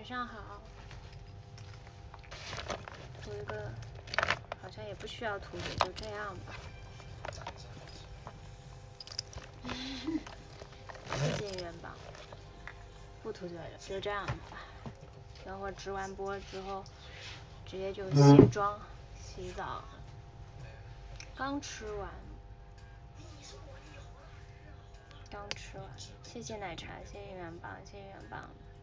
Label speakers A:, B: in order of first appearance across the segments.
A: 晚上好。涂一个，好像也不需要涂的，就这样吧。谢谢元宝。不涂就这样吧。等会儿直完播之后，直接就卸妆、洗澡。刚吃完。刚吃完。谢谢奶茶，谢谢元宝，谢谢元宝。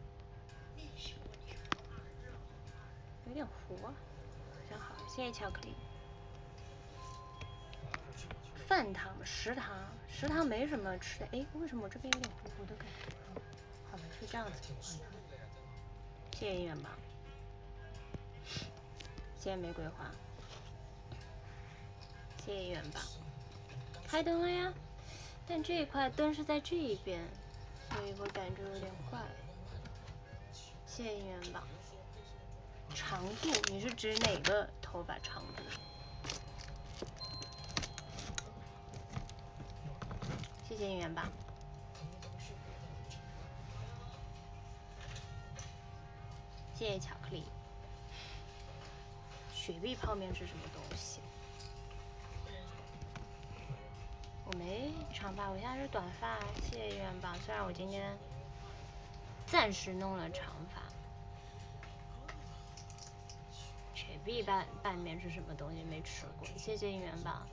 A: 有点糊，好像好。谢谢巧克力。饭堂、食堂没什么吃的。哎，为什么我这边有点糊糊的感觉？好像是这样子。谢谢元宝。谢谢玫瑰花。谢谢元宝。开灯了呀，但这一块灯是在这一边，所以我感觉有点怪。谢谢元宝。长度，你是指哪个头发长度？谢谢元宝。谢谢巧克力。雪碧泡面是什么东西？我没长发，我现在是短发。谢谢元宝，虽然我今天暂时弄了长发。雪碧拌面是什么东西？没吃过。谢谢元宝。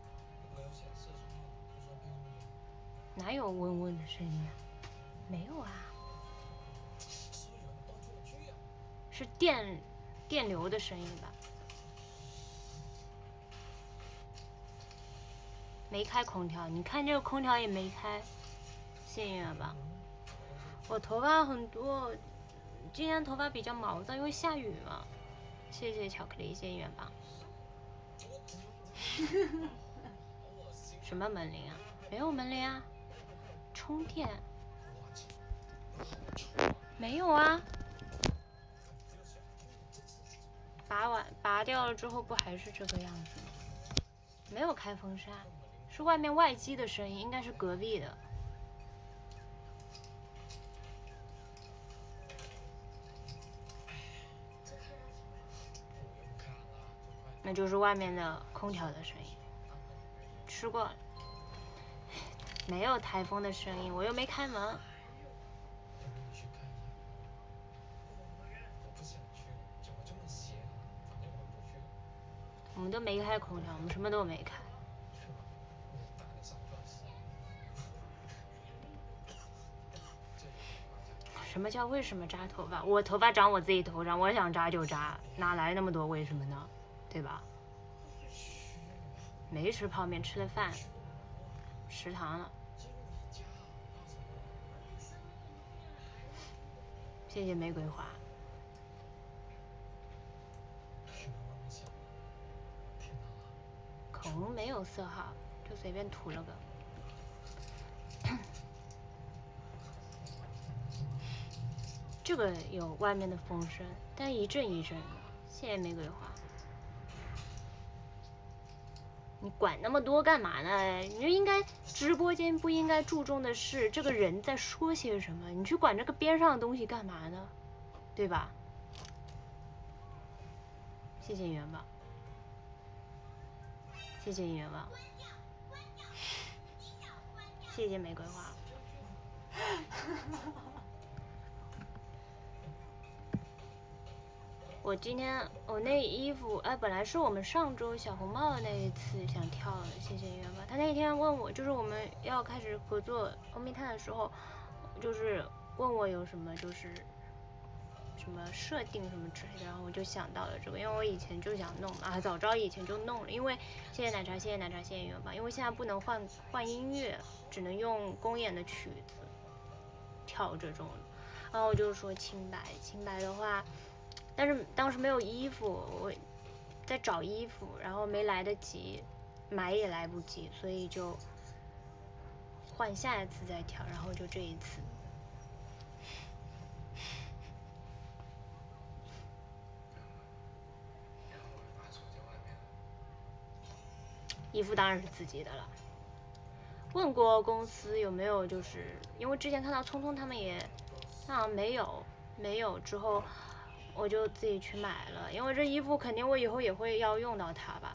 A: 哪有嗡嗡的声音啊？没有啊。是电流的声音吧？没开空调，你看这个空调也没开。谢谢元宝。我头发很多，今天头发比较毛躁，因为下雨嘛。谢谢巧克力，谢谢元宝。什么门铃啊？没有门铃啊。充电。没有啊。拔掉了之后不还是这个样子吗？没有开风扇，是外面外机的声音，应该是隔壁的。那就是外面的空调的声音。吃过了。没有台风的声音，我又没开门。我们都没开空调，我们什么都没开。什么叫为什么扎头发？我头发长我自己头上，我想扎就扎，哪来那么多为什么呢？对吧？没吃泡面，吃了饭。食堂了。谢谢玫瑰花。口红没有色号，就随便涂了个。这个有外面的风声，但一阵一阵的。谢谢玫瑰花。你管那么多干嘛呢？你就应该直播间不应该注重的是这个人在说些什么，你去管这个边上的东西干嘛呢？对吧？谢谢元宝。谢谢元宝。谢谢玫瑰花。我今天那衣服本来是我们上周小红帽的那一次想跳的，谢谢元宝。他那天问我，就是我们要开始合作欧米探的时候，就是问我有什么就是什么设定什么之类的，然后我就想到了这个，因为我以前就想弄嘛，早知道以前就弄了。因为谢谢奶茶，谢谢奶茶，谢谢元宝。因为现在不能换音乐，只能用公演的曲子跳这种，然后我就说清白的话。但是当时没有衣服，我在找衣服，然后没来得及买也来不及，所以就换下一次再跳，然后就这一次。衣服当然是自己的了。问过公司有没有，就是因为之前看到聪聪他们也好像没有没有之后，我就自己去买了，因为这衣服肯定我以后也会要用到它吧。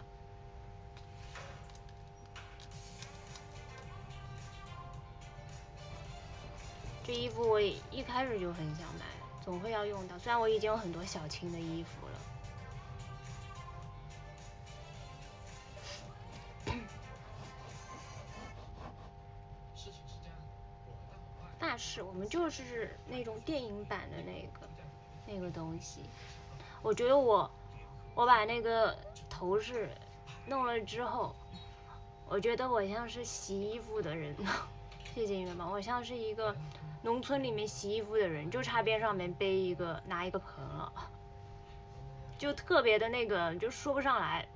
A: 这衣服我一开始就很想买，总会要用到，虽然我已经有很多小青的衣服了。发饰我们就是那种电影版的那个东西，我觉得我把那个头饰弄了之后，我觉得我像是洗衣服的人，谢谢你们吧，我像是一个农村里面洗衣服的人，就差边上面拿一个盆了，就特别的那个，就说不上来。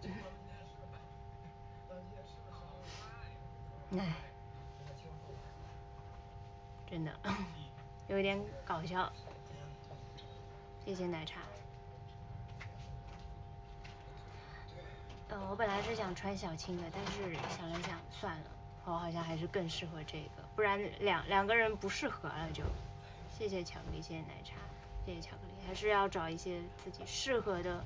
A: 唉，真的有点搞笑。谢谢奶茶。我本来是想穿小青的，但是想了想，算了，我好像还是更适合这个，不然两个人不适合了就。谢谢巧克力，谢谢奶茶，谢谢巧克力，还是要找一些自己适合的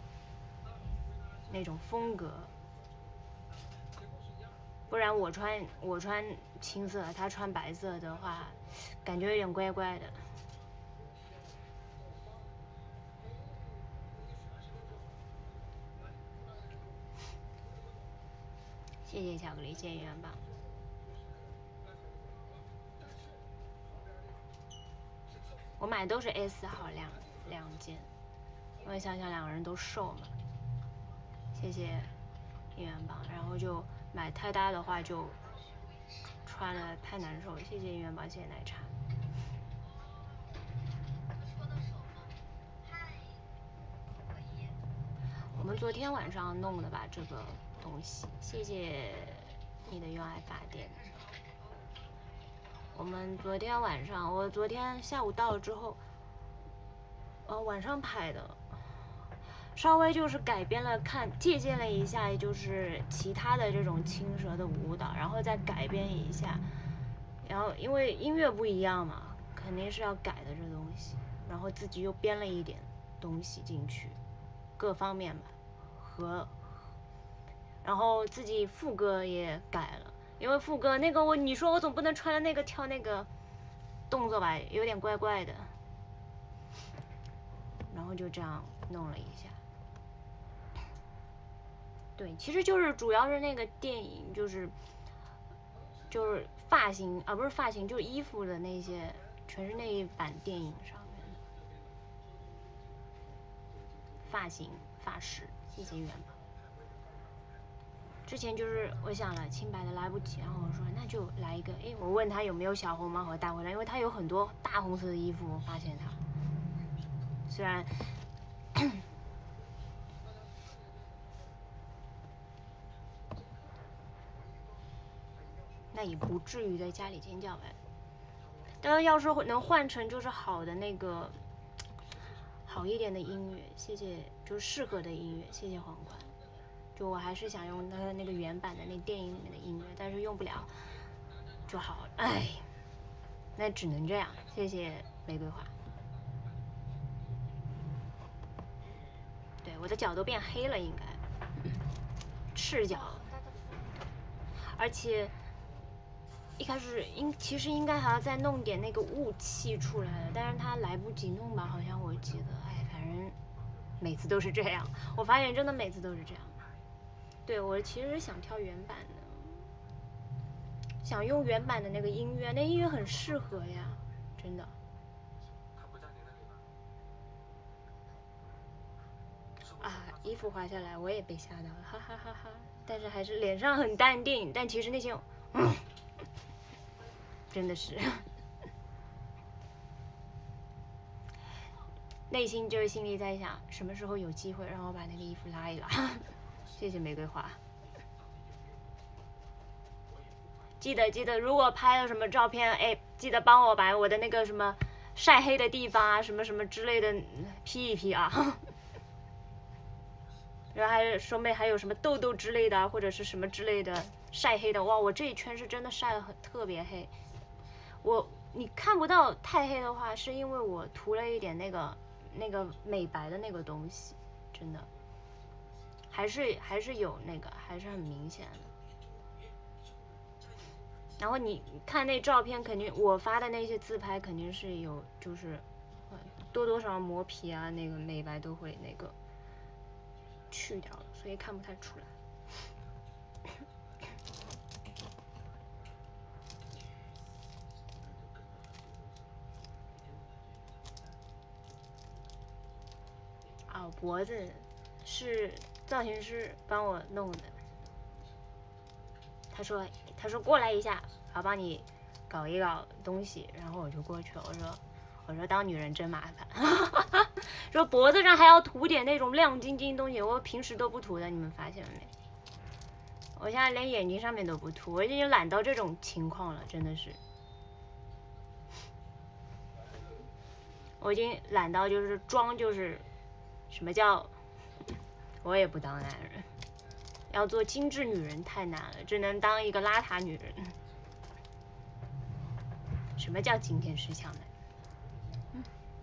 A: 那种风格，不然我穿青色，他穿白色的话，感觉有点怪怪的。谢谢巧克力，谢谢元宝。我买都是 S 号两件，因为想想两个人都瘦嘛。谢谢元宝，然后就买太大的话就穿了太难受。谢谢元宝，谢谢奶茶。我们昨天晚上弄的吧这个东西，谢谢你的用爱发电。我们昨天晚上，我昨天下午到了之后，晚上拍的，稍微就是改编了借鉴了一下，就是其他的这种青蛇的舞蹈，然后再改编一下，然后因为音乐不一样嘛，肯定是要改的这东西，然后自己又编了一点东西进去，各方面吧，然后自己副歌也改了，因为副歌那个你说我总不能穿着那个跳那个动作吧，有点怪怪的，然后就这样弄了一下。对，其实就是主要是那个电影，就是发型啊，不是发型，就是衣服的那些，全是那一版电影上面的发型发饰。谢谢元宝。之前就是我想了清白的来不及，然后我说那就来一个，我问他有没有小红盲盒带回来，因为他有很多大红色的衣服，我发现他虽然那也不至于在家里尖叫呗。但是要是能换成就是好的那个好一点的音乐，谢谢，就是适合的音乐，谢谢皇冠。就我还是想用它的那个原版的那电影里面的音乐，但是用不了就好了，唉，那只能这样。谢谢玫瑰花。对，我的脚都变黑了，应该赤脚，而且一开始其实应该还要再弄点那个雾气出来的，但是他来不及弄吧，好像我记得，反正每次都是这样，我发现真的每次都是这样。对，我其实想跳原版的，想用原版的那个音乐，那音乐很适合呀，真的。衣服滑下来我也被吓到了，哈哈哈哈，但是还是脸上很淡定，但其实那些真的是内心就是心里在想什么时候有机会让我把那个衣服拉一拉。谢谢玫瑰花。记得如果拍了什么照片，记得帮我把我的那个什么晒黑的地方啊什么什么之类的 P 一 P 啊。然后还手美还有什么痘痘之类的或者是什么之类的晒黑的，哇，我这一圈是真的晒得特别黑。 你看不到太黑的话，是因为我涂了一点那个美白的那个东西，真的，还是有那个，还是很明显的。然后你看那照片，肯定我发的那些自拍肯定是有，就是多多少少磨皮啊，那个美白都会那个去掉了，所以看不太出来。哦，脖子是造型师帮我弄的，他说过来一下，我帮你搞一搞东西，然后我就过去了，我说当女人真麻烦，说脖子上还要涂点那种亮晶晶东西，我平时都不涂的，你们发现了没？我现在连眼睛上面都不涂，我已经懒到这种情况了，真的是，我已经懒到就是妆就是什么叫我也不当男人，要做精致女人太难了，只能当一个邋遢女人。什么叫今天是强男人？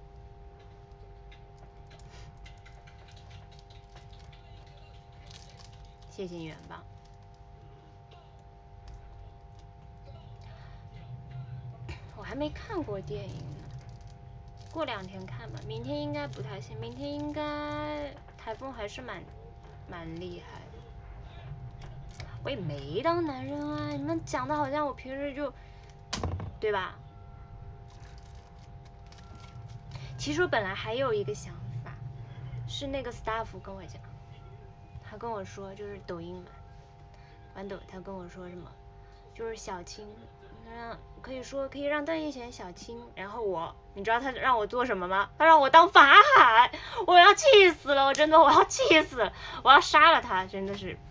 A: 谢谢元宝。我还没看过电影呢，过2天看吧。明天应该不太行，明天应该台风还是蛮厉害的。我也没当男人啊，你们讲的好像我平时就，对吧？其实我本来还有一个想法，是那个 staff 跟我讲，他跟我说就是抖音嘛，豌豆他跟我说什么，就是小青，可以让邓一贤小青，然后你知道他让我做什么吗？他让我当法海，我要气死了，我真的我要气死了，我要杀了他，真的是，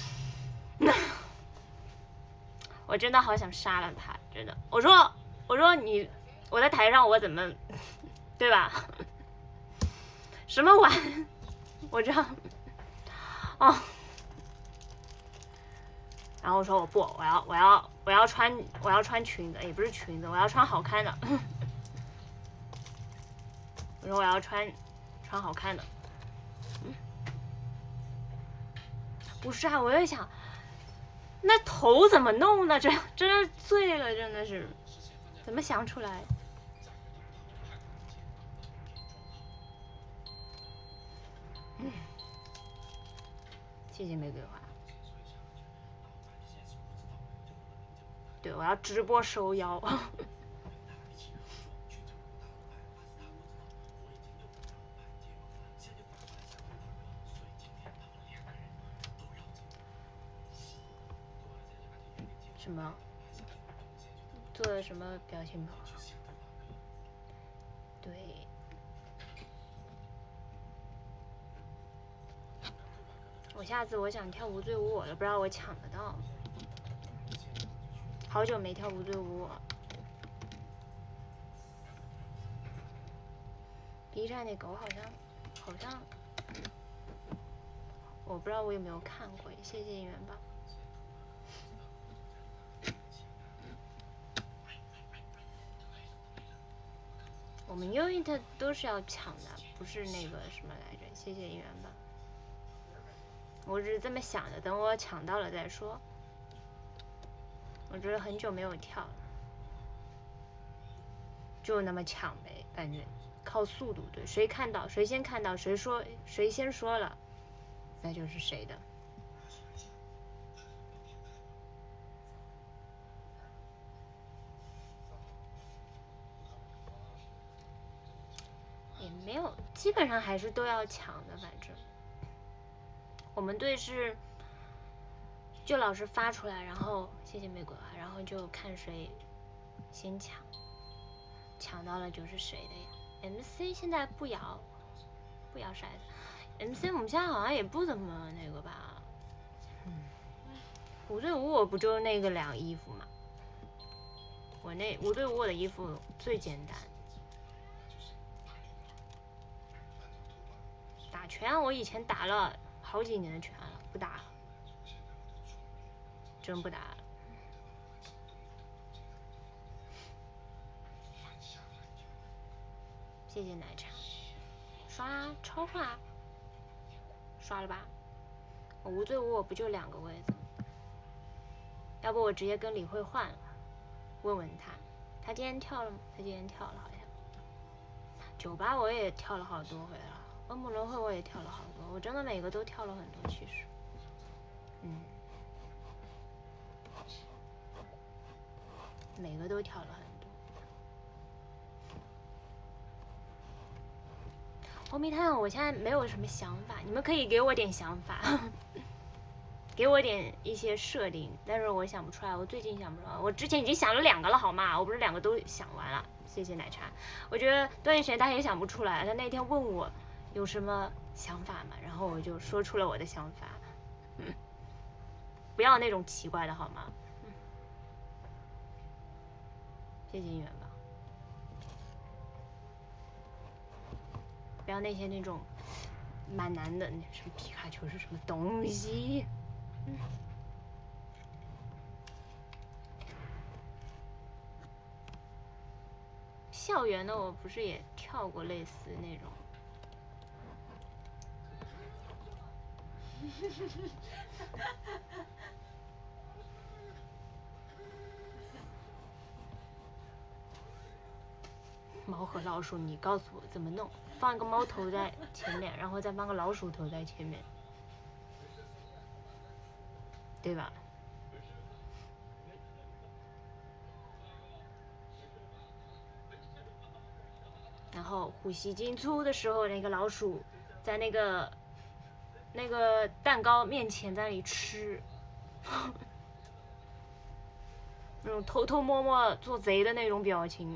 A: 我真的好想杀了他，真的，我说我在台上我怎么，对吧？什么玩？我这样，哦。然后我说我要穿裙子，也不是裙子，我要穿好看的。我说我要穿好看的。不是啊，我在想，那头怎么弄呢？这真的醉了，真的是，怎么想出来？谢谢玫瑰花。对，我要直播收腰。什么？做的什么表情包？对。我下次我想跳无罪无我了，不知道我抢得到。好久没跳无罪无我。B 站那狗好像，我不知道我有没有看过，谢谢元宝。我们 unit 都是要抢的，不是那个什么来着？谢谢元宝。我只是这么想的，等我抢到了再说。我觉得很久没有跳了，就那么抢呗，反正靠速度，对，谁先看到，谁先说了，那就是谁的。也没有，基本上还是都要抢的，反正。我们队是就老师发出来，然后谢谢玫瑰花，然后就看谁先抢到了就是谁的呀。MC 现在不摇骰子 ，MC 我们现在好像也不怎么那个吧。无罪无我不就那个2衣服嘛？我那无罪无我的衣服最简单。打拳我以前打了好几年的拳了，不打了，真不打了。 谢谢奶茶。刷超话，刷了吧？我无罪无我不就2个位子？要不我直接跟李慧换了，问问他，他今天跳了吗？他今天跳了好像。酒吧我也跳了好多回了，欧姆轮回我也跳了好多，我真的每个都跳了很多其实。每个都跳了很多。红迷探，我现在没有什么想法，你们可以给我点想法，给我点一些设定，但是我想不出来，我最近想不出来，我之前已经想了2个了好吗？我不是2个都想完了，谢谢奶茶。我觉得段奕璇他也想不出来，他那天问我有什么想法嘛，然后我就说出了我的想法，不要那种奇怪的好吗？谢谢远吧，不要那些那种蛮难的，什么皮卡丘是什么东西？校园的我不是也跳过类似那种。猫和老鼠，你告诉我怎么弄？放一个猫头在前面，然后再放个老鼠头在前面，对吧？然后呼吸进出的时候，那个老鼠在那个蛋糕面前在那里吃，那种偷偷摸摸做贼的那种表情，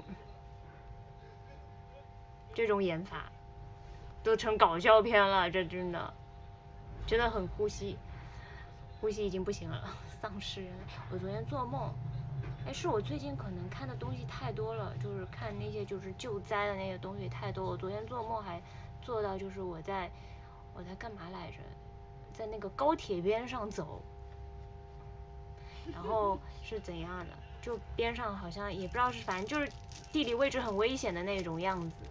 A: 这种演法都成搞笑片了，这真的很呼吸已经不行了，丧尸人类。我昨天做梦，是我最近可能看的东西太多了，就是看那些就是救灾的那些东西太多。我昨天做梦还做到就是我在干嘛来着，在那个高铁边上走，然后是怎样的，就边上好像也不知道是，反正就是地理位置很危险的那种样子。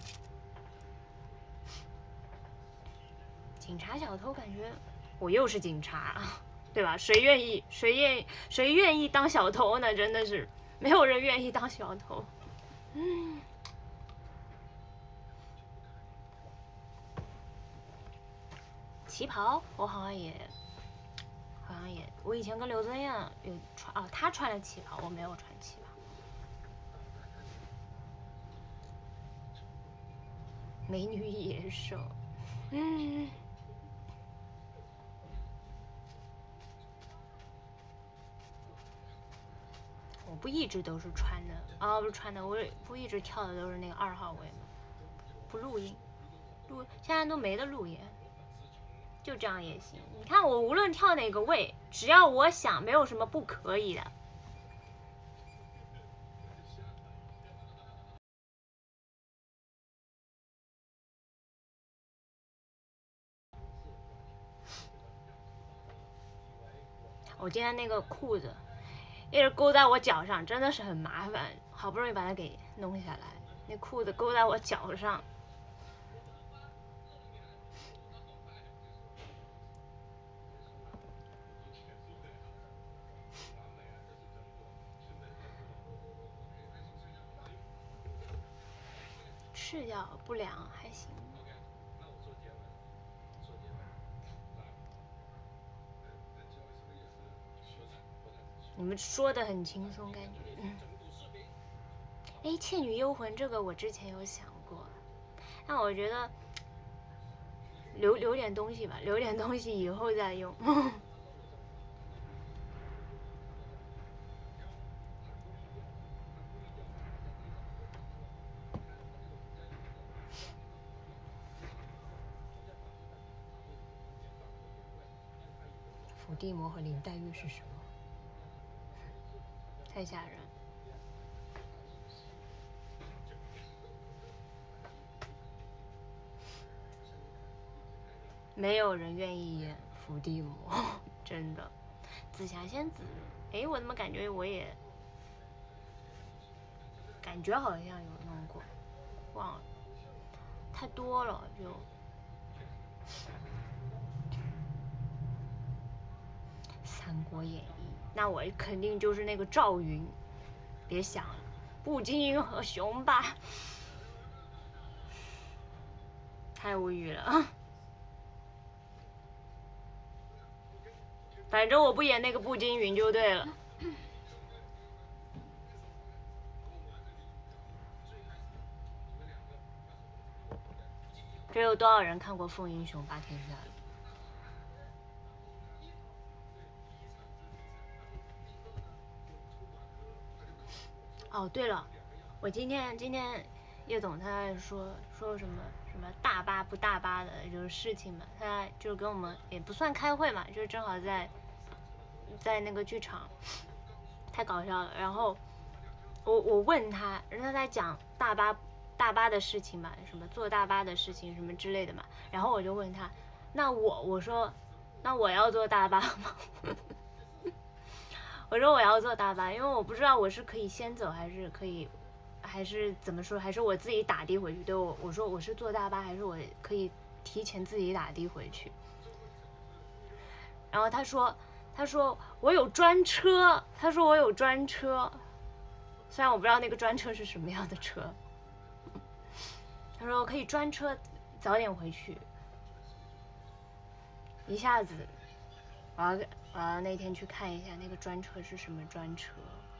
A: 警察小偷，感觉我又是警察，对吧？谁愿意当小偷呢？真的是没有人愿意当小偷。旗袍，我好像也，我以前跟刘增艳有穿，哦，他穿了旗袍，我没有穿旗袍。美女野兽，我不一直都是穿的，不是穿的，我不一直跳的都是那个2号位吗？不录音，现在都没得录音，就这样也行。你看我无论跳哪个位，只要我想，没有什么不可以的。我今天那个裤子一直勾在我脚上，真的是很麻烦，好不容易把它给弄下来，那裤子勾在我脚上。赤脚不凉还行。你们说的很轻松，感觉。倩女幽魂这个我之前有想过，但我觉得留点东西吧，留点东西以后再用。伏地魔和林黛玉是什么？太吓人。没有人愿意演伏地魔，真的。紫霞仙子，我怎么感觉我也感觉好像有弄过，忘了。 太多了就。三国演义，那我肯定就是那个赵云，别想了，步惊云和雄霸，太无语了。反正我不演那个步惊云就对了。这有多少人看过《凤英雄霸天下》？哦，对了，我今天叶总他在说什么大巴不大巴的就是事情嘛，他就跟我们也不算开会嘛，就是正好在那个剧场，太搞笑了。然后我问他，人家在讲大巴的事情嘛，什么坐大巴的事情什么之类的嘛，然后我就问他，那我说那我要坐大巴吗？我说我要坐大巴，因为我不知道我是可以先走还是怎么说，还是我自己打的回去。对，我说我是坐大巴，还是我可以提前自己打的回去。然后他说我有专车，虽然我不知道那个专车是什么样的车。他说我可以专车早点回去。一下子我要那天去看一下那个专车是什么专车。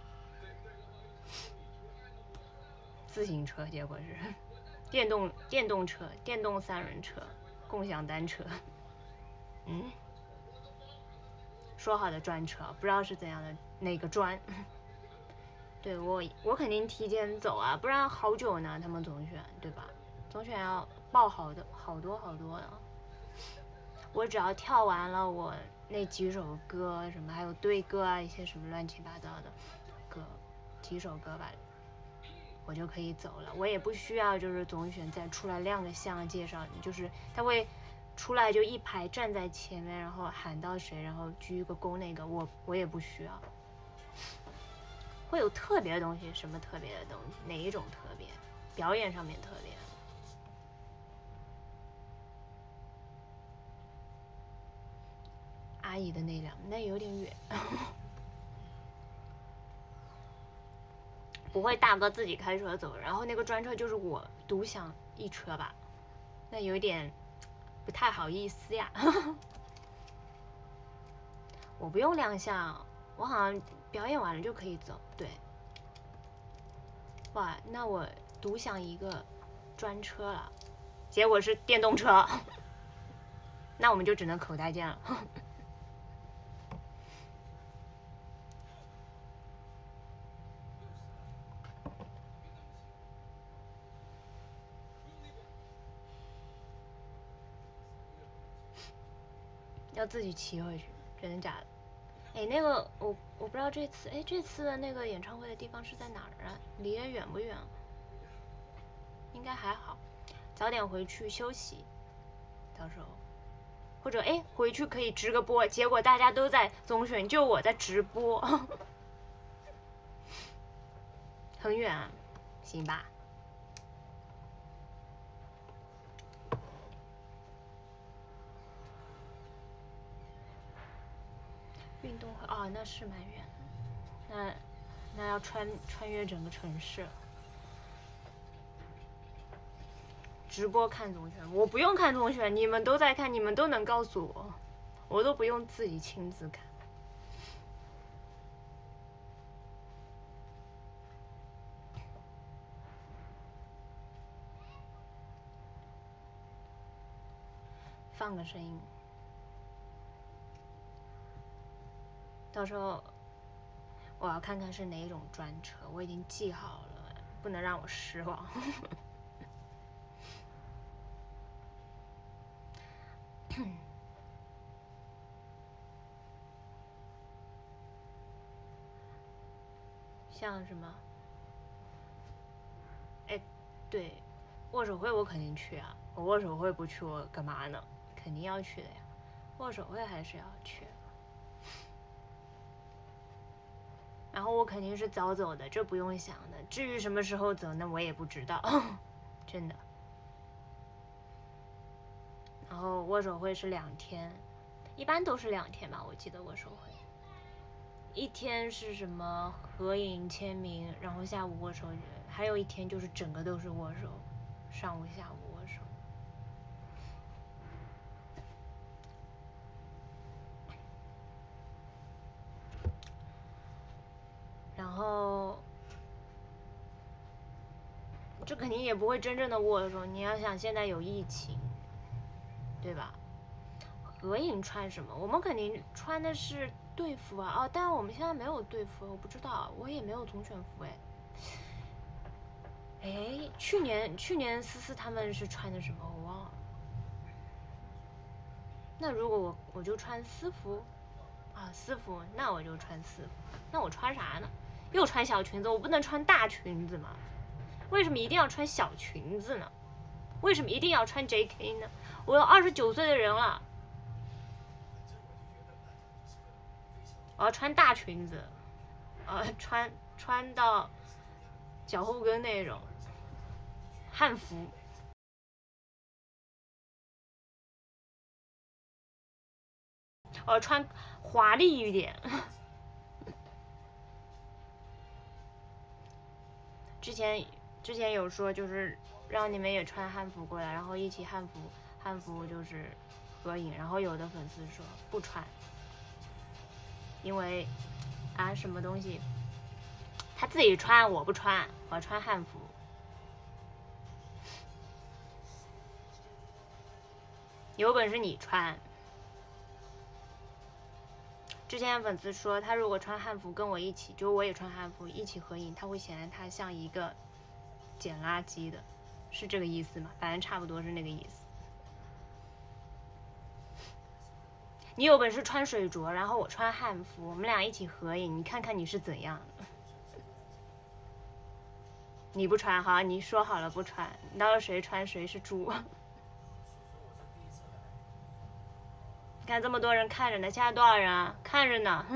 A: 自行车，结果是电动车、电动三轮车、共享单车。说好的专车，不知道是怎样的哪个专。对，我肯定提前走啊，不然好久呢，他们总选，对吧？总选要报好多的。我只要跳完了我那几首歌，什么还有对歌啊，一些什么乱七八糟的歌，几首歌吧，我就可以走了。我也不需要就是总选再出来亮个相介绍你，就是他会出来就一排站在前面，然后喊到谁，然后鞠一个躬，那个我也不需要。会有特别的东西，什么特别的东西？哪一种特别？表演上面特别。阿姨的那辆，那有点远。不会大哥自己开车走，然后那个专车就是我独享一车吧，那有点不太好意思呀。我不用亮相，我好像表演完了就可以走。对，哇，那我独享一个专车了，结果是电动车。那我们就只能口袋见了。要自己骑回去，真的假的？哎，那个我不知道这次的那个演唱会的地方是在哪儿啊？离得远不远？应该还好，早点回去休息，到时候或者回去可以直个播，结果大家都在总选，就我在直播。很远啊，行吧。运动会哦，那是蛮远的，那要穿越整个城市。直播看总选，我不用看总选，你们都在看，你们都能告诉我，我都不用自己亲自看。放个声音，到时候我要看看是哪种专车，我已经记好了，不能让我失望。像什么？对，握手会我肯定去啊，我握手会不去我干嘛呢？肯定要去的呀，握手会还是要去。然后我肯定是早走的，这不用想的。至于什么时候走，那我也不知道，真的。 然后握手会是2天，一般都是2天吧，我记得握手会。1天是什么合影签名，然后下午握手，还有1天就是整个都是握手，上午下午握手。然后这肯定也不会真正的握手，你要想现在有疫情，对吧？合影穿什么？我们肯定穿的是队服啊，哦，但是我们现在没有队服，我不知道，我也没有总选服哎。哎，去年思思他们是穿的什么？我忘了。那如果我就穿私服，啊私服，那我就穿私服。那我穿啥呢？又穿小裙子，我不能穿大裙子吗？为什么一定要穿小裙子呢？为什么一定要穿 JK 呢？我有29岁的人了，我要穿大裙子，穿到脚后跟那种汉服。穿华丽一点。之前有说就是让你们也穿汉服过来，然后一起汉服就是合影，然后有的粉丝说不穿，因为啊什么东西他自己穿我不穿，我穿汉服。有本事你穿。之前粉丝说他如果穿汉服跟我一起，就我也穿汉服一起合影，他会显得他像一个捡垃圾的，是这个意思吗？反正差不多是那个意思。你有本事穿水着，然后我穿汉服，我们俩一起合影，你看看你是怎样的。你不穿好，你说好了不穿，你到时候谁穿谁是猪。你看这么多人看着呢，现在多少人啊？看着呢。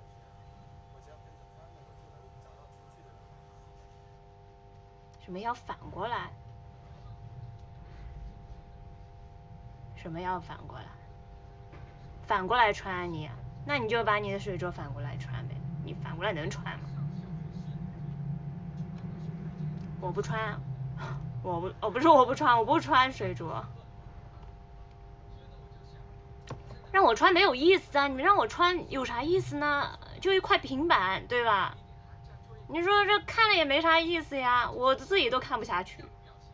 A: 什么要反过来？什么要反过来？反过来穿你？那你就把你的水着反过来穿呗，你反过来能穿吗？我不穿，不是我不穿，我不穿水着。让我穿没有意思啊！你们让我穿有啥意思呢？就一块平板，对吧？你说这看了也没啥意思呀，我自己都看不下去。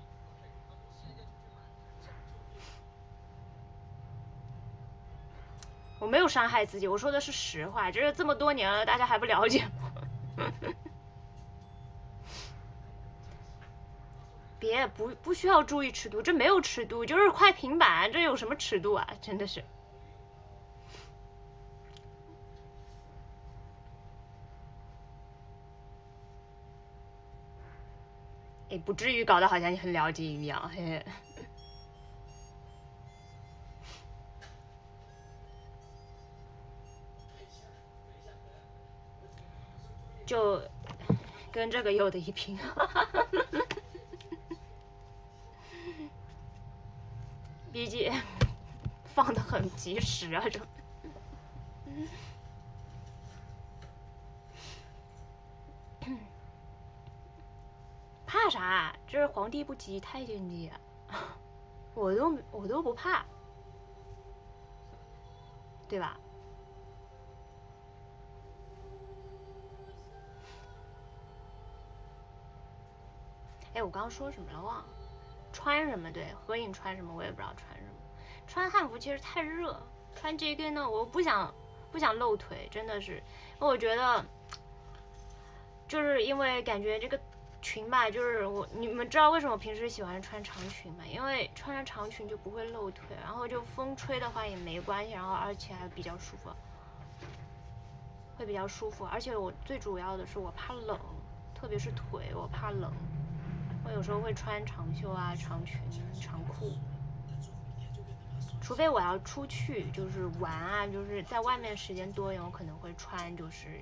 A: 我没有伤害自己，我说的是实话，就是这么多年了，大家还不了解我。别不需要注意尺度，这没有尺度，就是块平板，这有什么尺度啊？真的是。也不至于搞得好像你很了解一样，嘿。就跟这个有的一拼。毕竟放的很及时啊，这。怕啥？这是皇帝不急太监急啊。我都不怕，对吧？哎，我刚刚说什么了忘了？穿什么？对，合影穿什么我也不知道穿什么。穿汉服其实太热，穿 JK 呢我不想露腿，真的是，因为我觉得就是因为感觉这个裙吧，就是你们知道为什么我平时喜欢穿长裙吗？因为穿上长裙就不会露腿，然后就风吹的话也没关系，然后而且还比较舒服，会比较舒服。而且我最主要的是我怕冷，特别是腿我怕冷，我有时候会穿长袖啊、长裙、长裤。除非我要出去就是玩啊，就是在外面时间多一点，我可能会穿就是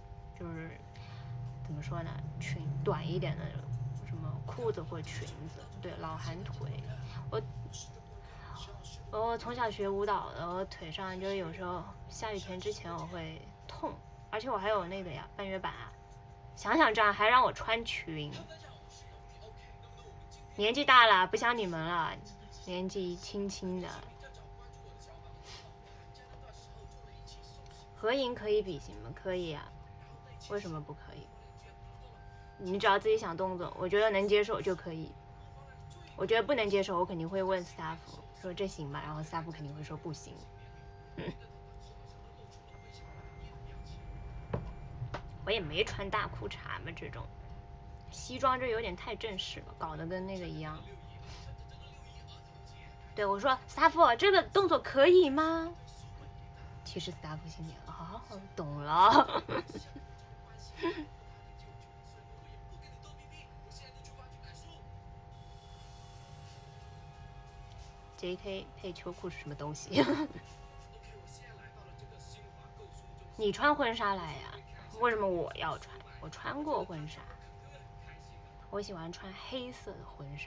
A: 怎么说呢，裙短一点的什么裤子或裙子，对，老寒腿。 我从小学舞蹈的，我腿上就是有时候下雨天之前我会痛，而且我还有那个呀半月板啊，想想这样还让我穿裙，年纪大了不像你们了，年纪轻轻的。合影可以比心吗？可以啊，为什么不可以？你只要自己想动作，我觉得能接受就可以。我觉得不能接受，我肯定会问 staff 说这行吗？然后 staff 肯定会说不行。我也没穿大裤衩嘛，这种西装这有点太正式了，搞得跟那个一样。对我说 staff 这个动作可以吗？其实 staff 心里啊，懂了。JK 配秋裤是什么东西？你穿婚纱来呀？为什么我要穿？我穿过婚纱，我喜欢穿黑色的婚纱。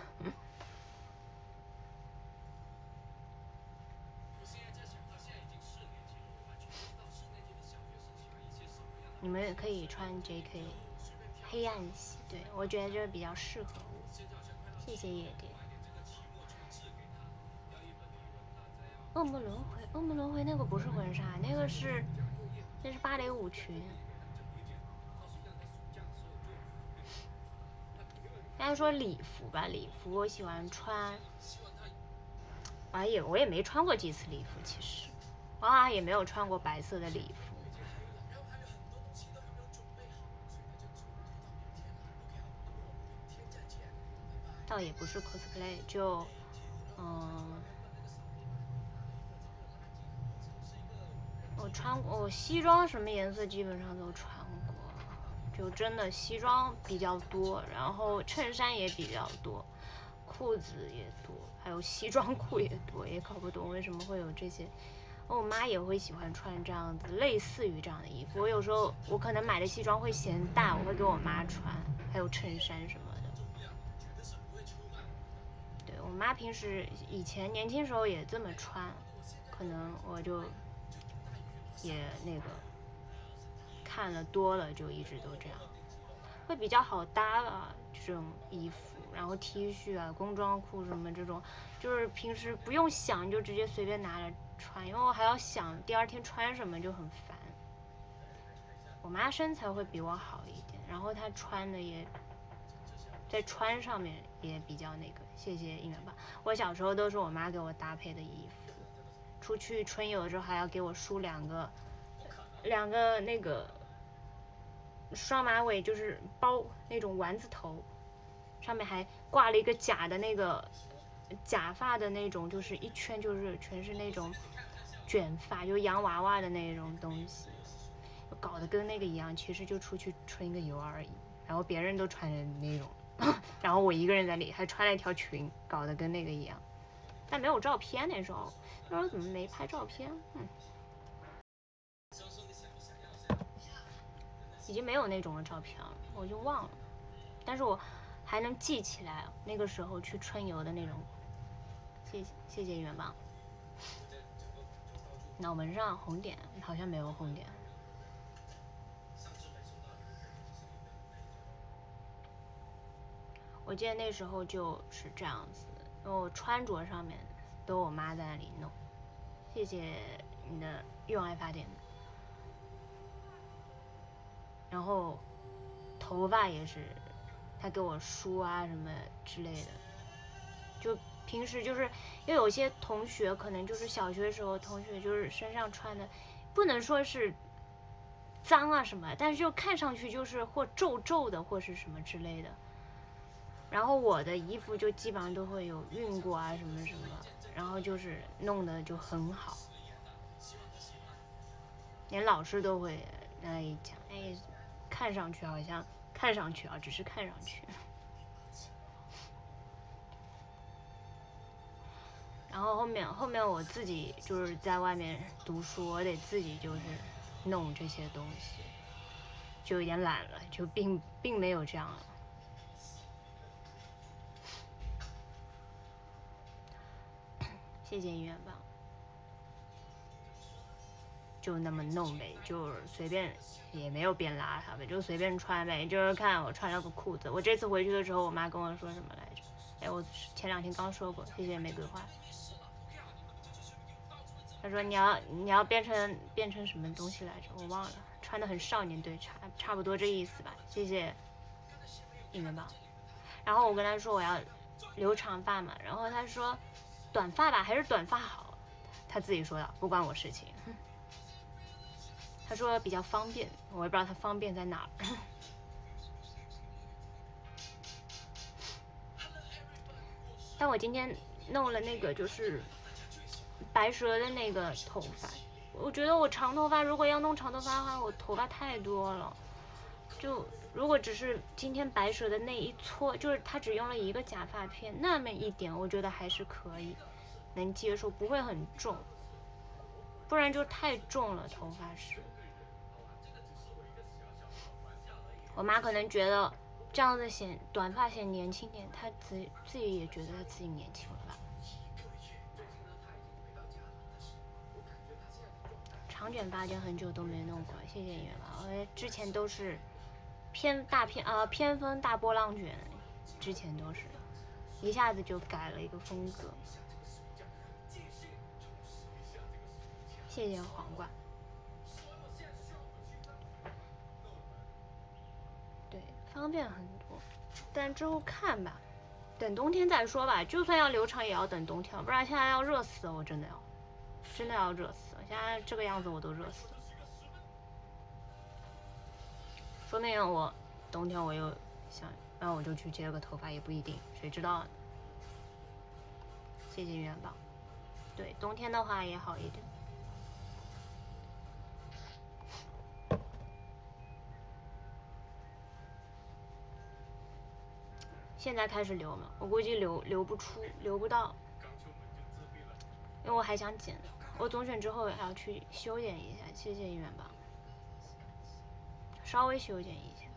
A: 你们可以穿 JK 黑暗系，对我觉得这比较适合我。谢谢野蝶。恶魔轮回，恶魔轮回那个不是婚纱，那是芭蕾舞裙。刚才说礼服吧，礼服我喜欢穿。我也没穿过几次礼服，其实也没有穿过白色的礼服。倒也不是 cosplay， 就我西装什么颜色基本上都穿过，就真的西装比较多，然后衬衫也比较多，裤子也多，还有西装裤也多，也搞不懂为什么会有这些。我妈也会喜欢穿这样子类似于这样的衣服，我有时候我可能买的西装会嫌大，我会给我妈穿，还有衬衫什么的。对，我妈平时以前年轻时候也这么穿，可能我就也那个看了多了，就一直都这样，会比较好搭了这种衣服，然后 T 恤啊、工装裤什么这种，就是平时不用想就直接随便拿来穿，因为我还要想第二天穿什么就很烦。我妈身材会比我好一点，然后她穿的也在穿上面也比较那个。谢谢应援吧，我小时候都是我妈给我搭配的衣服，出去春游的时候还要给我梳两个那个双马尾，就是包那种丸子头，上面还挂了一个假的那个假发的那种，就是一圈就是全是那种卷发，就洋娃娃的那种东西，搞得跟那个一样，其实就出去春一个游而已。然后别人都穿着那种，然后我一个人在里还穿了一条裙，搞得跟那个一样。但没有照片那时候怎么没拍照片？已经没有那种的照片了，我就忘了。但是我还能记起来那个时候去春游的那种。谢谢元宝。脑门上红点好像没有红点。我记得那时候就是这样子，然后穿着上面都我妈在那里弄。谢谢你的用爱发电。然后头发也是她给我梳啊什么之类的。就平时就是因为有些同学可能就是小学的时候同学就是身上穿的不能说是脏啊什么，但是就看上去就是或皱皱的或是什么之类的。然后我的衣服就基本上都会有熨过啊什么什么，然后就是弄得就很好，连老师都会讲，看上去好像看上去只是看上去。然后后面我自己就是在外面读书，我得自己就是弄这些东西，就有点懒了，就并没有这样了。 谢谢愿望。就那么弄呗，就是随便，也没有变邋遢呗，就随便穿呗。就是看我穿了个裤子，我这次回去的时候，我妈跟我说什么来着？哎，我前2天刚说过，谢谢玫瑰花。她说你要变成什么东西来着？我忘了，穿的很少年，对，差不多这意思吧。谢谢应援棒。然后我跟她说我要留长发嘛，然后她说短发吧，还是短发好。她自己说的，不关我事情。他说比较方便，我也不知道他方便在哪儿。但我今天弄了那个就是白蛇的那个头发，我觉得我长头发如果要弄长头发的话，我头发太多了。就如果只是今天白蛇的那一撮，就是他只用了一个假发片，那么一点，我觉得还是可以，能接受，不会很重。不然就太重了，头发是。我妈可能觉得这样子短发显年轻点，她自己也觉得她自己年轻了吧。长卷发就很久都没弄过，谢谢你们吧。我之前都是偏锋大波浪卷，之前都是一下子就改了一个风格。谢谢黄瓜。对，方便很多，但之后看吧，等冬天再说吧。就算要留长也要等冬天，不然现在要热死了，我真的要热死了。现在这个样子我都热死了，说不定我冬天我又想，那我就去接个头发也不一定，谁知道呢？谢谢元宝。对，冬天的话也好一点。现在开始留嘛，我估计留不到，因为我还想剪，我总选之后还要去修剪一下。谢谢元宝，稍微修剪一下，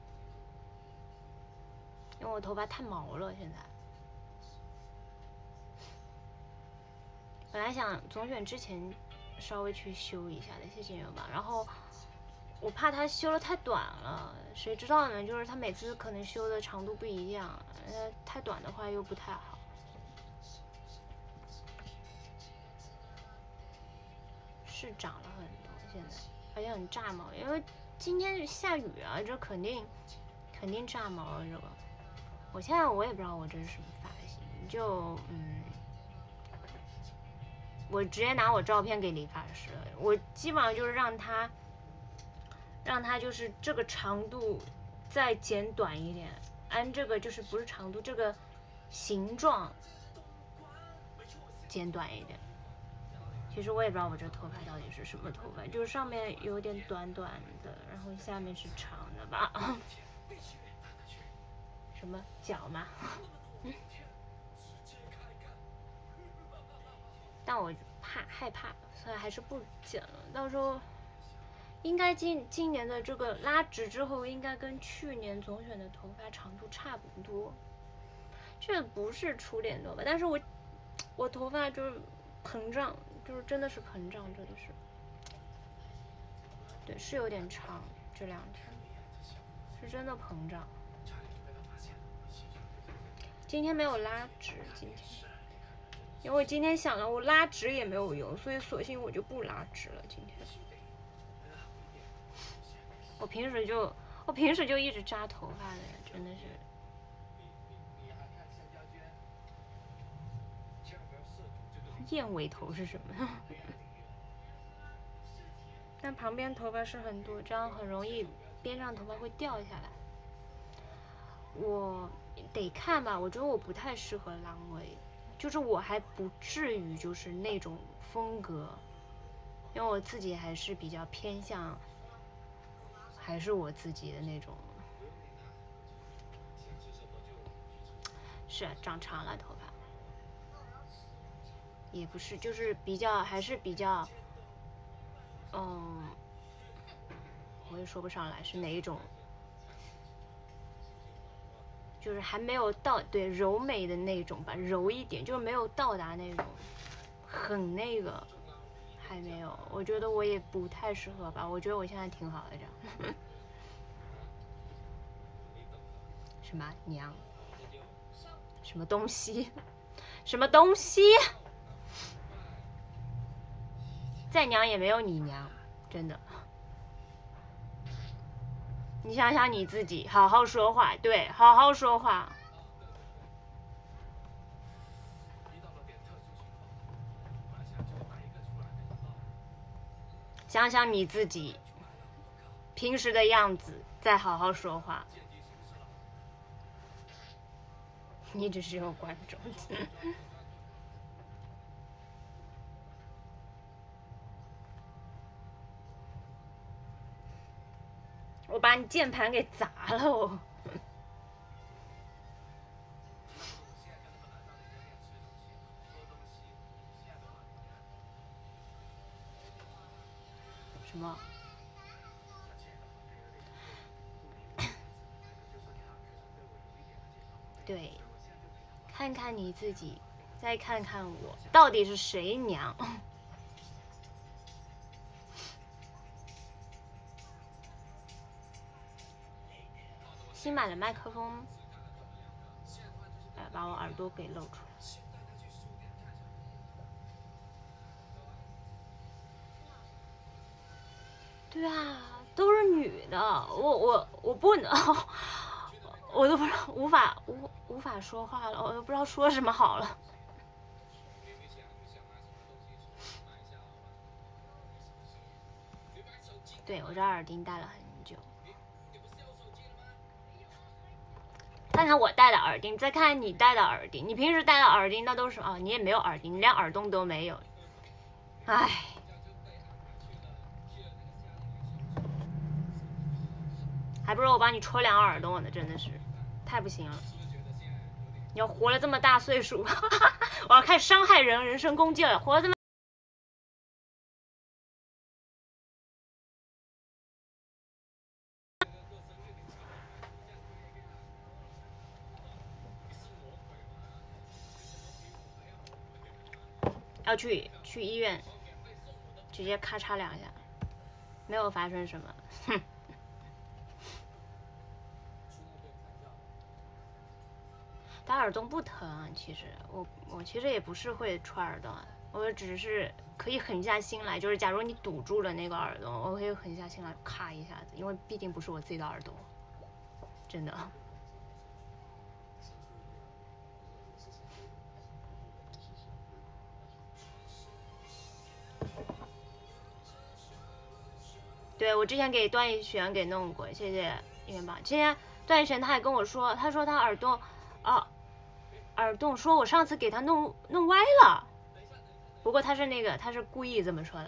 A: 因为我头发太毛了现在。本来想总选之前稍微去修一下的，谢谢元宝。然后我怕他修的太短了，谁知道呢？就是他每次可能修的长度不一样，太短的话又不太好。是长了很多现在，而且很炸毛，因为今天下雨啊，这肯定炸毛了这个。我现在我也不知道我这是什么发型，就我直接拿我照片给理发师了，我基本上就是让他就是这个长度再剪短一点，按这个就是不是长度，这个形状剪短一点。其实我也不知道我这头发到底是什么头发，就是上面有点短短的，然后下面是长的吧。什么脚吗？但我害怕，所以还是不剪了。到时候应该今年的这个拉直之后，应该跟去年总选的头发长度差不多。这不是出脸头发，但是我头发就是膨胀，就是真的是膨胀，真的是。对，是有点长，这2天是真的膨胀。今天没有拉直，因为我今天想了，我拉直也没有用，所以索性我就不拉直了。今天我平时就一直扎头发的，真的是。燕尾头是什么？但旁边头发是很多，这样很容易边上头发会掉下来。我得看吧，我觉得我不太适合狼尾，就是我还不至于就是那种风格，因为我自己还是比较偏向，还是我自己的那种。是长长了头发，也不是，就是还是比较，我也说不上来是哪一种，就是还没有到对柔美的那种吧，柔一点，就是没有到达那种很那个，还没有，我觉得我也不太适合吧，我觉得我现在挺好的这样。什么娘？什么东西？什么东西？再娘也没有你娘，真的。你想想你自己，好好说话，对，好好说话。想想你自己平时的样子，再好好说话。你只是有观众。我把你键盘给砸了哦。什么？对，看看你自己，再看看我，到底是谁娘？新买的麦克风，把我耳朵给露出来。对啊，都是女的，我不能，我都不知道无法说话了，我都不知道说什么好了。对，我这耳钉戴了很久。看看我戴的耳钉，再看看你戴的耳钉。你平时戴的耳钉那都是你也没有耳钉，你连耳洞都没有。唉，还不如我帮你戳2个耳洞呢，真的是太不行了。你要活了这么大岁数，我要开始伤害人身攻击了。活了这么要去医院，直接咔嚓2下，没有发生什么。哼。打耳洞不疼，其实我其实也不是会戳耳洞，我只是可以狠下心来，就是假如你堵住了那个耳洞，我可以狠下心来咔一下子，因为毕竟不是我自己的耳朵，真的。对，我之前给段奕璇给弄过，谢谢元宝。今天段奕璇他还跟我说，他说他耳洞说我上次给他弄歪了，不过他是故意这么说的，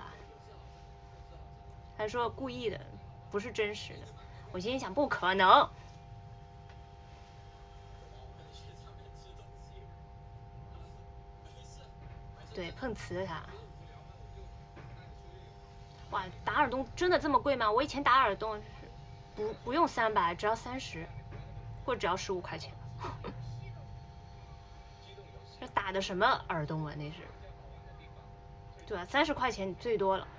A: 他说故意的，不是真实的。我心里想不可能。对，碰瓷的他。哇，打耳洞真的这么贵吗？我以前打耳洞不用300，只要30，或者只要15块钱。这打的什么耳洞啊？那是。对啊，30块钱最多了。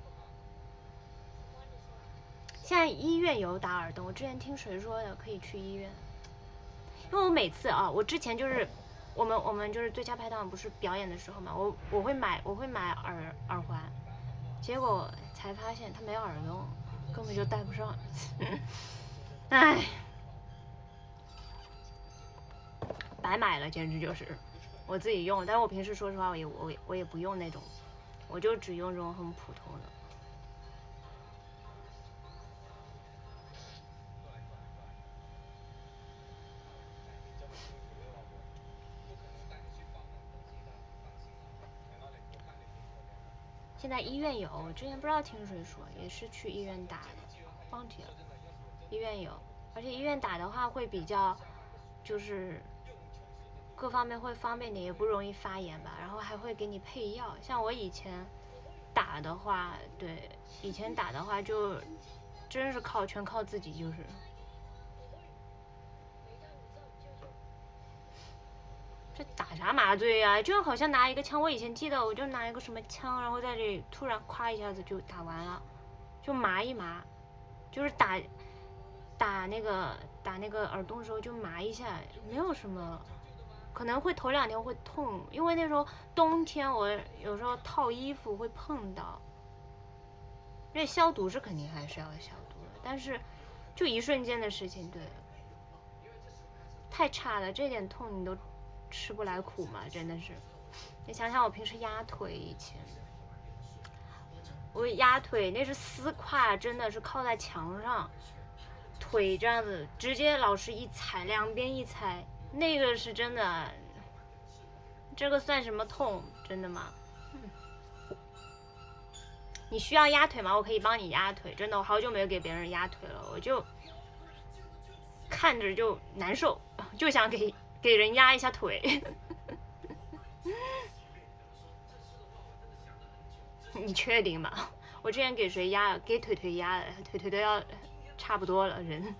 A: 现在医院有打耳洞，我之前听谁说的可以去医院。因为我每次我之前就是我们就是最佳拍档不是表演的时候嘛，我会买耳环，结果才发现它没有耳洞，根本就戴不上。唉，白买了，简直就是。我自己用，但是我平时说实话我也不用那种，我就只用这种很普通的。现在医院有，我之前不知道听谁说，也是去医院打的，忘记了。医院有，而且医院打的话会比较，就是各方面会方便点，也不容易发炎吧。然后还会给你配药，像我以前打的话，对，以前打的话就真是全靠自己，就是。 这打啥麻醉呀？就好像拿一个枪，我以前记得我就拿一个什么枪，然后在这里突然咵一下子就打完了，就麻一麻，就是打那个耳洞的时候就麻一下，没有什么。可能会头2天会痛，因为那时候冬天我有时候套衣服会碰到。因为消毒是肯定还是要消毒的，但是就一瞬间的事情，对，太差了，这点痛你都吃不来苦嘛，真的是。你想想我平时压腿以前，我压腿那是4胯，真的是靠在墙上，腿这样子直接老师一踩，两边一踩，那个是真的。这个算什么痛？真的吗？你需要压腿吗？我可以帮你压腿，真的，我好久没有给别人压腿了，我就看着就难受，就想给人压一下腿。你确定吗？我之前给谁压？给腿腿压的，腿腿都要差不多了人。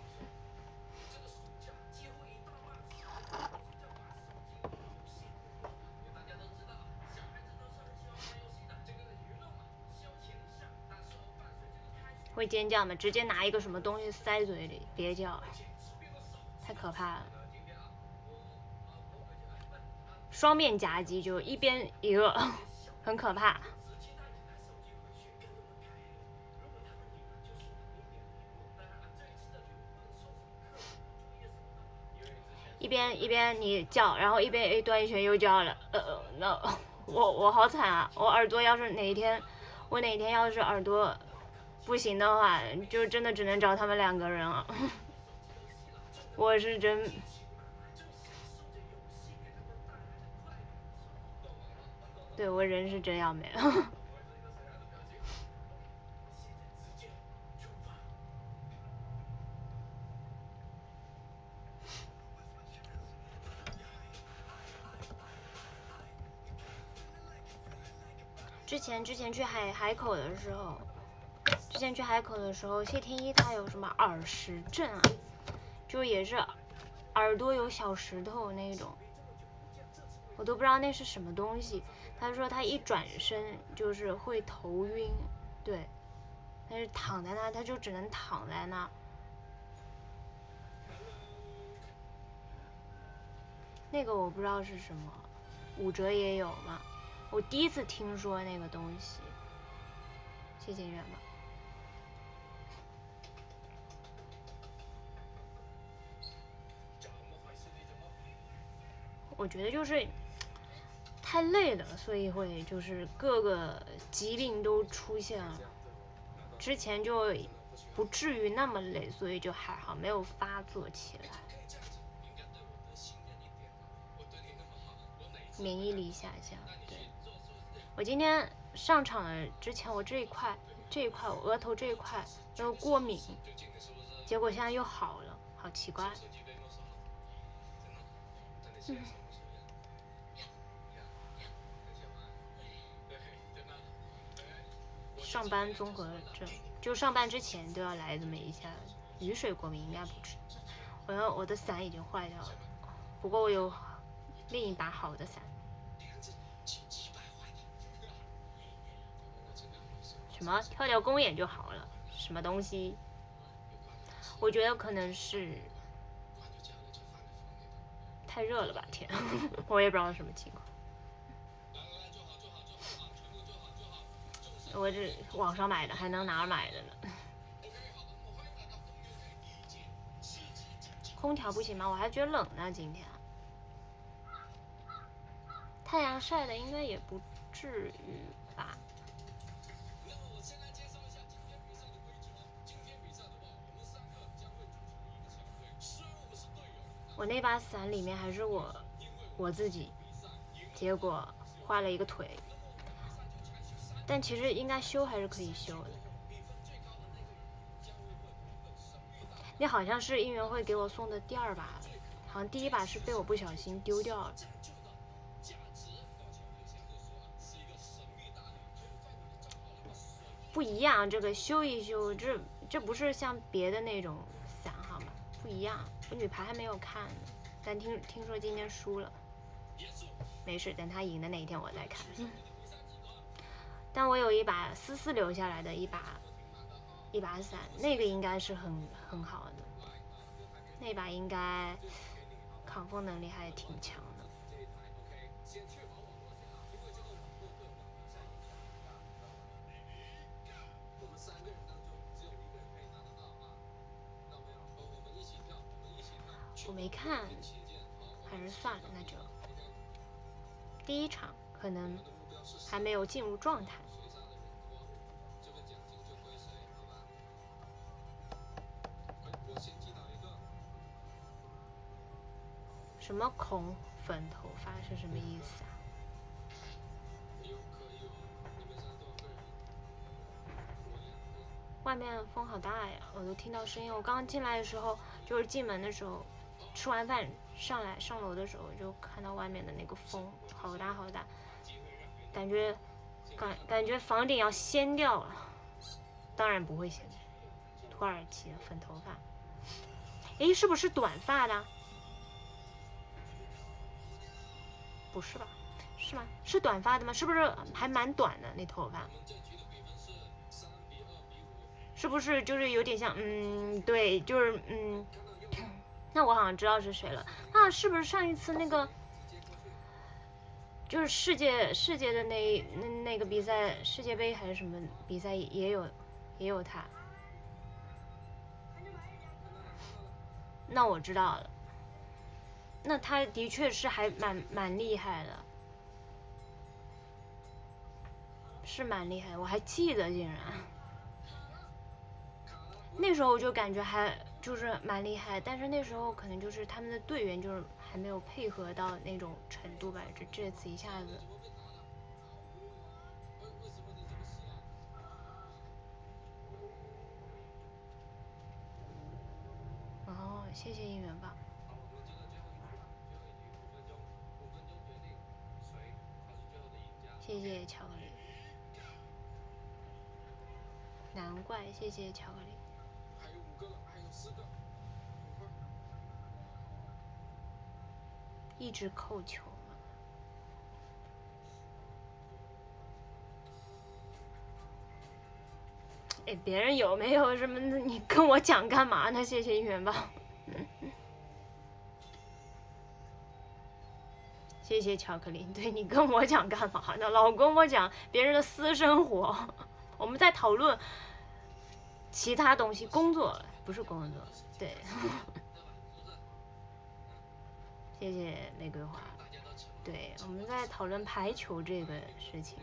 A: 会尖叫吗？直接拿一个什么东西塞嘴里，别叫，太可怕了。双面夹击就一边一个，很可怕。一边你叫，然后一边端一拳又叫了，那我好惨啊！我耳朵要是哪天要是耳朵不行的话，就真的只能找他们2个人了。我是真，对我人是真要没了。之前去海口的时候，谢天一他有什么耳石症啊，就也是耳朵有小石头那种，我都不知道那是什么东西。他说他一转身就是会头晕，对，但是躺在那他就只能躺在那。那个我不知道是什么，骨折也有吗？我第一次听说那个东西。谢谢远吧。我觉得就是太累了，所以会就是各个疾病都出现了。之前就不至于那么累，所以就还好，没有发作起来。免疫力下降，对。我今天上场了之前，我这一块我额头这一块有过敏，结果现在又好了，好奇怪。上班综合症，就上班之前都要来这么一下。雨水过敏应该不是，我的伞已经坏掉了，不过我有另一把好的伞。什么跳公演就好了？什么东西？我觉得可能是太热了吧，天，我也不知道什么情况。我这网上买的，还能哪儿买的呢？空调不行吗？我还觉得冷呢，今天。太阳晒的应该也不至于吧。我那把伞里面还是我自己，结果坏了一个腿，但其实应该修还是可以修的。那好像是应援会给我送的第2把，好像第1把是被我不小心丢掉了。不一样，这个修一修，这不是像别的那种伞好吗？不一样，我女排还没有看呢，但听说今天输了。 没事，等他赢的那一天我再看。但我有一把思思留下来的一把伞，那个应该是很好的，那把应该抗风能力还挺强的。我没看，还是算了，那就第一场可能还没有进入状态。什么孔粉头发是什么意思啊？外面风好大呀，我都听到声音。我刚进来的时候，就是进门的时候，吃完饭上楼的时候，就看到外面的那个风好大好大，感觉房顶要掀掉了。当然不会掀，土耳其的粉头发。诶，是不是短发的？不是吧？是吗？是短发的吗？是不是还蛮短的那头发？是不是就是有点像对，就是那我好像知道是谁了。那是不是上一次那个就是世界的那个比赛，世界杯还是什么比赛也有他？那我知道了。那他的确是还蛮厉害的，是蛮厉害，我还记得竟然。那时候我就感觉还就是蛮厉害，但是那时候可能就是他们的队员就是还没有配合到那种程度吧，这次一下子。哦，谢谢应援吧。谢谢巧克力。难怪，谢谢巧克力。还有5个了，还有4个。一直扣球嘛。哎，别人有没有什么？你跟我讲干嘛呢？谢谢应援吧。谢谢巧克力。对，你跟我讲干嘛呢？老跟我讲别人的私生活。我们在讨论其他东西，工作不是工作。对。谢谢玫瑰花。对，我们在讨论排球这个事情。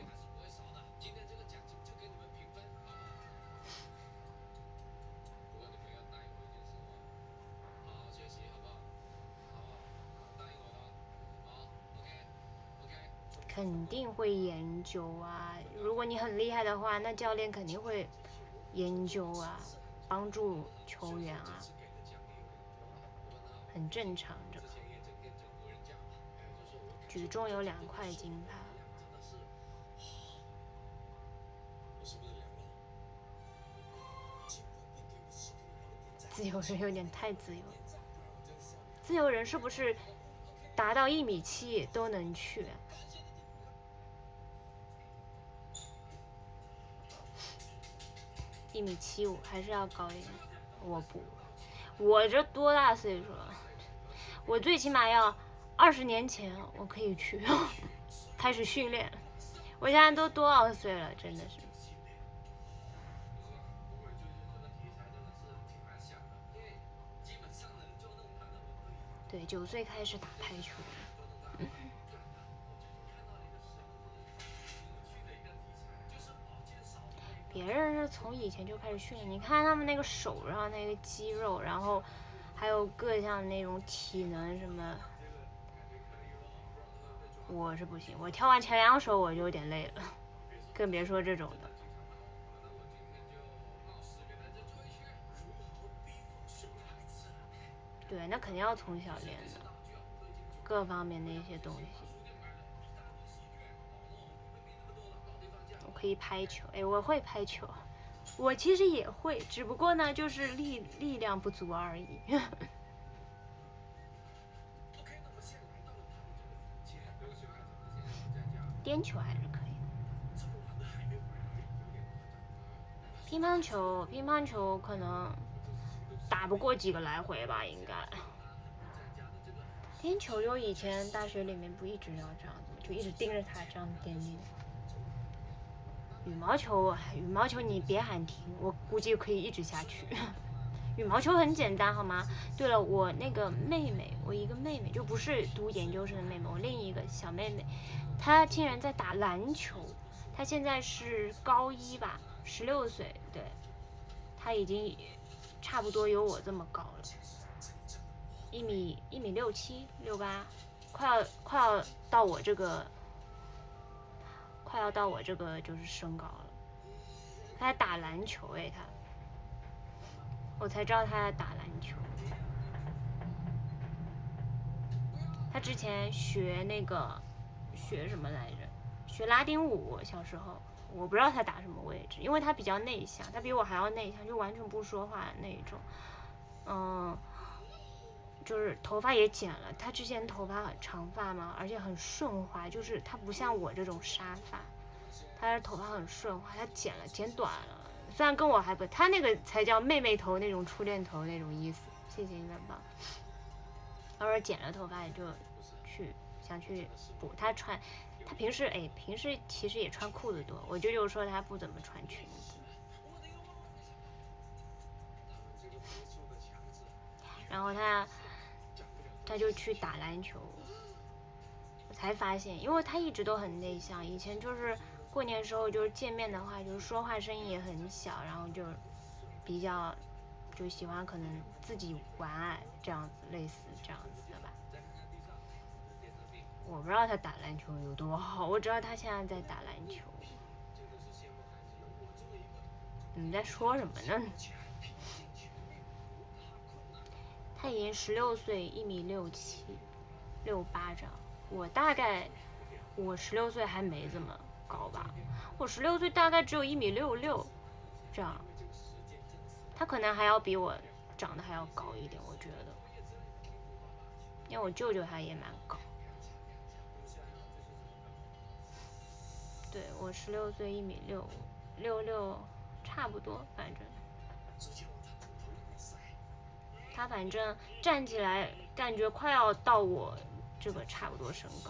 A: 肯定会研究啊，如果你很厉害的话，那教练肯定会研究啊，帮助球员啊，很正常的。举重有2块金牌。自由人有点太自由了。自由人是不是达到1.7米都能去？1.75米还是要高一点。我不，我这多大岁数了？我最起码要20年前我可以去开始训练。我现在都多少岁了？真的是。对，9岁开始打排球。别人是从以前就开始训练，你看他们那个手上那个肌肉，然后还有各项那种体能什么。我是不行，我跳完前2手我就有点累了，更别说这种的。对，那肯定要从小练的，各方面的一些东西。我可以拍球，哎，我会拍球，我其实也会，只不过呢，就是力量不足而已。 颠球还是可以的。乒乓球可能打不过几个来回吧，应该。颠球就以前大学里面不一直要这样子，就一直盯着它这样颠颠。羽毛球你别喊停，我估计可以一直下去。羽毛球很简单好吗？对了，我那个妹妹，我一个妹妹就不是读研究生的妹妹，我另一个小妹妹，她竟然在打篮球。她现在是高一吧，16岁，对，她已经差不多有我这么高了，1米67、68，快要到我这个就是身高了。她在打篮球诶，我才知道她在打篮球。她之前学什么来着？学拉丁舞，小时候我不知道她打什么位置，因为她比较内向，她比我还要内向，就完全不说话那种。就是头发也剪了，她之前头发很长发嘛，而且很顺滑，就是她不像我这种沙发，她的头发很顺滑，她剪短了。虽然跟我还不，她那个才叫妹妹头那种初恋头那种意思。谢谢你们吧。偶尔剪了头发也就想去补。她平时其实也穿裤子多，我舅舅说她不怎么穿裙子。然后她就去打篮球。我才发现，因为她一直都很内向，以前就是过年的时候就是见面的话，就是说话声音也很小，然后就比较就喜欢可能自己玩这样子，类似这样子的吧。我不知道她打篮球有多好，我知道她现在在打篮球。你们在说什么呢？她已经16岁，1米67、68这样。我16岁还没这么高吧，我16岁大概只有1米66这样。她可能还要比我长得还要高一点，我觉得，因为我舅舅他也蛮高。对，我16岁1米66，差不多，反正。他反正站起来感觉快要到我这个差不多身高。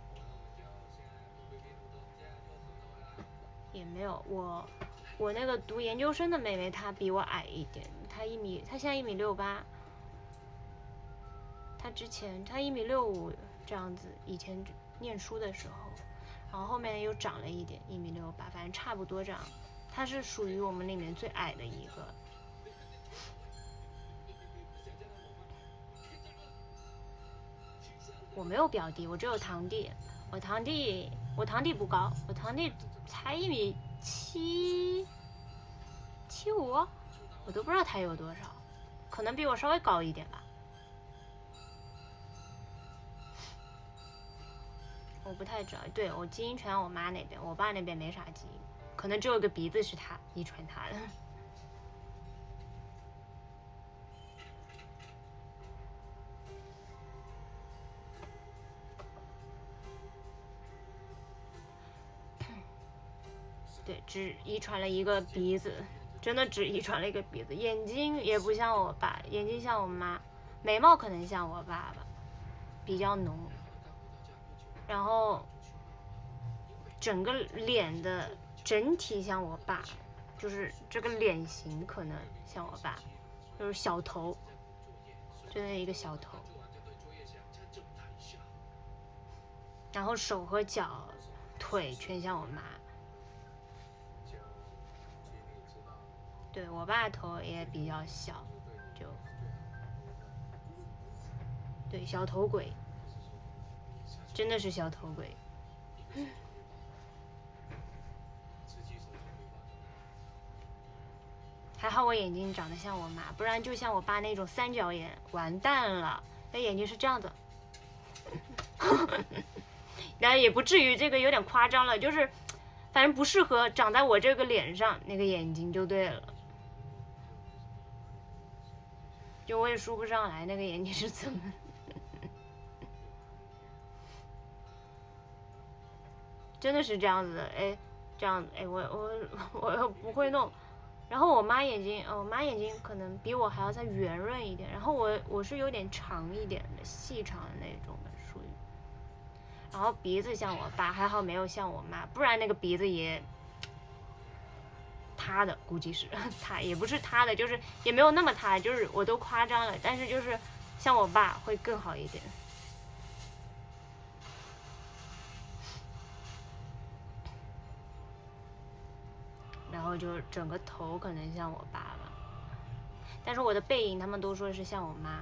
A: 也没有，我那个读研究生的妹妹她比我矮一点，她现在1米68。她1米65这样子，以前念书的时候，然后后面又长了一点1米68，反正差不多这样。她是属于我们里面最矮的一个。我没有表弟，我只有堂弟。我堂弟不高，我堂弟才1米75，我都不知道他有多少，可能比我稍微高一点吧。我不太知道，对，我基因全我妈那边，我爸那边没啥基因，可能只有个鼻子是他遗传他的。对，只遗传了一个鼻子，真的只遗传了一个鼻子。眼睛也不像我爸，眼睛像我妈，眉毛可能像我爸爸，比较浓，然后整个脸的整体像我爸，就是这个脸型可能像我爸，就是小头，真的一个小头，然后手和脚腿全像我妈。对，我爸头也比较小，就对，小头鬼，真的是小头鬼。还好我眼睛长得像我妈，不然就像我爸那种三角眼，完蛋了。那眼睛是这样子，然后也不至于这个有点夸张了，就是反正不适合长在我这个脸上那个眼睛就对了。就我也说不上来那个眼睛是怎么真的是这样子的，哎，这样，哎，我又不会弄。然后我妈眼睛，我妈眼睛可能比我还要再圆润一点，然后我是有点长一点的，细长的那种的属于。然后鼻子像我爸，还好没有像我妈，不然那个鼻子也塌的，估计是塌，也不是塌的，就是也没有那么塌，就是我都夸张了，但是就是像我爸会更好一点。然后就整个头可能像我爸爸，但是我的背影他们都说是像我妈。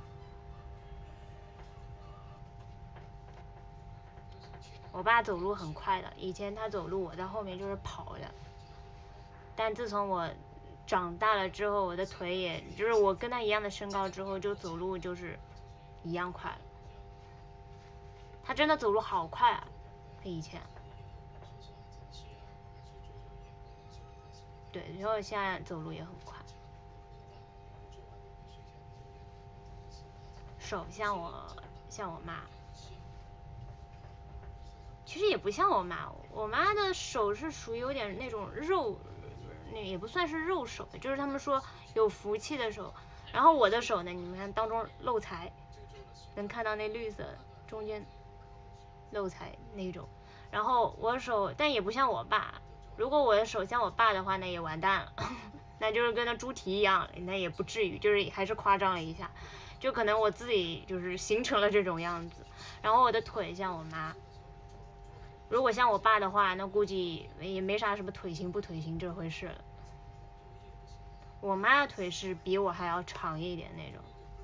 A: 我爸走路很快的，以前他走路我在后面就是跑的，但自从我长大了之后，我的腿也就是我跟他一样的身高之后，就走路就是一样快了。他真的走路好快啊，他以前。对，然后现在走路也很快。手像我妈，其实也不像我妈，我妈的手是属于有点那种肉，那也不算是肉手，就是他们说有福气的手。然后我的手呢，你们看当中漏财，能看到那绿色中间漏财那种。然后我手，但也不像我爸。如果我的手像我爸的话，那也完蛋了，那就是跟那猪蹄一样，那也不至于，就是还是夸张了一下，就可能我自己就是形成了这种样子。然后我的腿像我妈。如果像我爸的话，那估计也没啥什么腿型不腿型这回事了。我妈的腿是比我还要长一点那种。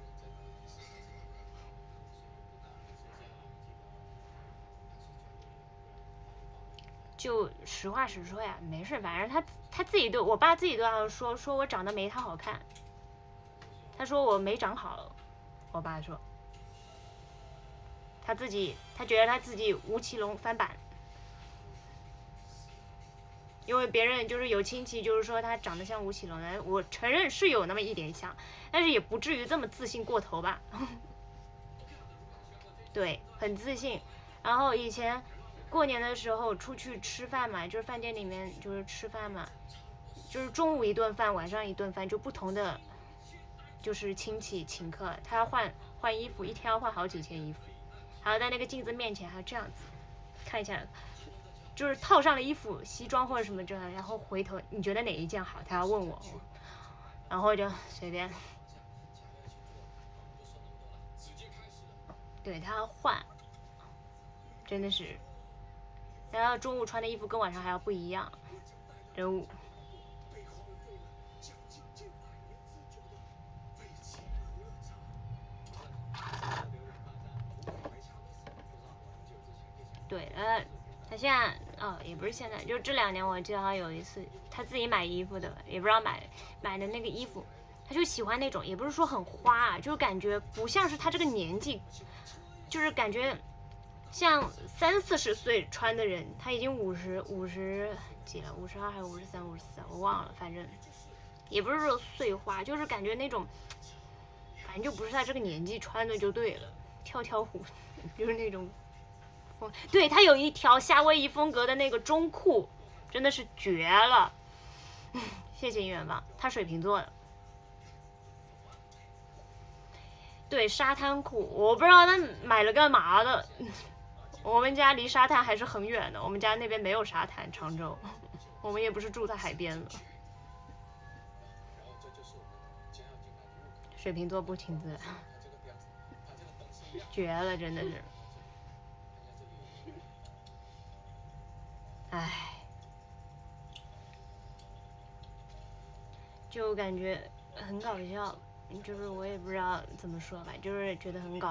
A: 就实话实说呀，没事，反正他自己都，我爸自己都要说我长得没他好看。他说我没长好，我爸说。他觉得他自己吴奇隆翻版。因为别人就是有亲戚就是说他长得像吴奇隆的，我承认是有那么一点像，但是也不至于这么自信过头吧。对，很自信。然后以前过年的时候出去吃饭嘛，就是饭店里面就是吃饭嘛，就是中午一顿饭，晚上一顿饭，就不同的就是亲戚请客，他要换衣服，一天要换好几件衣服，还要在那个镜子面前还要这样子看一下。就是套上了衣服，西装或者什么这样，然后回头你觉得哪一件好，他要问我，然后就随便。对，他要换，真的是，然后中午穿的衣服跟晚上还要不一样，人物。对，他现在也不是现在，就这2年我记得他有一次他自己买衣服的，也不知道买的那个衣服，他就喜欢那种，也不是说很花啊，就是感觉不像是他这个年纪，就是感觉像30-40岁穿的人，他已经50几了，52还是53、54，我忘了，反正也不是说碎花，就是感觉那种，反正就不是他这个年纪穿的就对了，跳虎，就是那种。对，他有一条夏威夷风格的那个中裤，真的是绝了。谢谢愿望，他水瓶座的。对，沙滩裤，我不知道他买了干嘛的。我们家离沙滩还是很远的，我们家那边没有沙滩，常州，我们也不是住在海边的。水瓶座不请自来，绝了，真的是。唉，就感觉很搞笑，就是我也不知道怎么说吧，就是觉得很搞笑。